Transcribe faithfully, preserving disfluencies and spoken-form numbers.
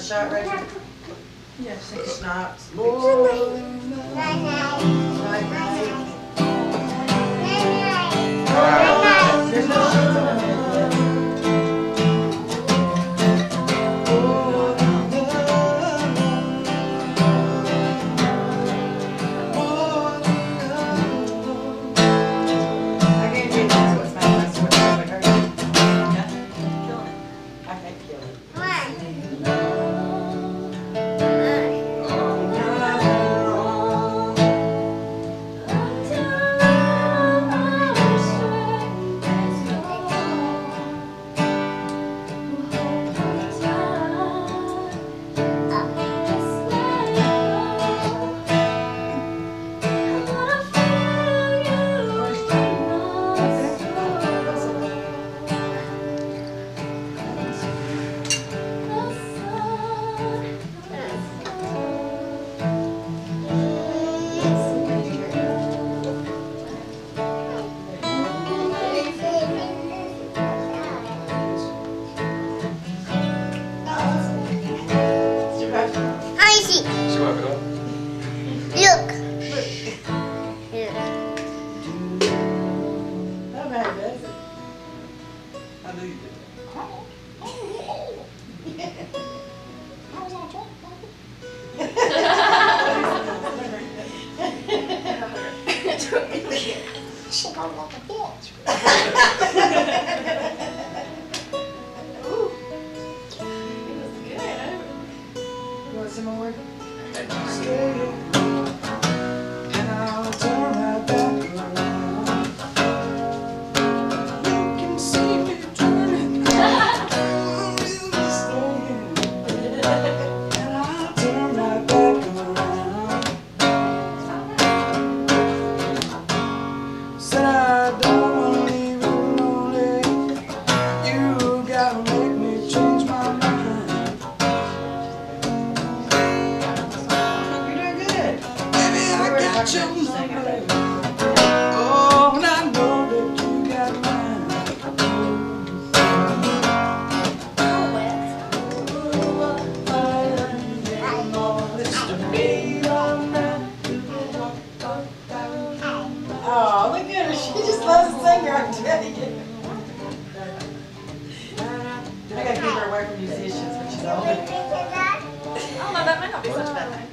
shot right here? Yes. Take a schnapps. Night night. Night night. There's no sheets on it. Look. Not bad, does it? I knew you did She got like a bitch. Ooh. It was good. You want some more? Stay. And I'll turn right back around. You can see me turning. And I'll turn right back around. Said I don't wanna leave you lonely. You gotta make me change my mind. You're doing good. Baby, I got your number. Oh, and I know that you got mine. Oh, look at her. She just loves to sing her, I tell you. I gotta keep her away from musicians when she's older. Oh, no, that might not be such a bad thing.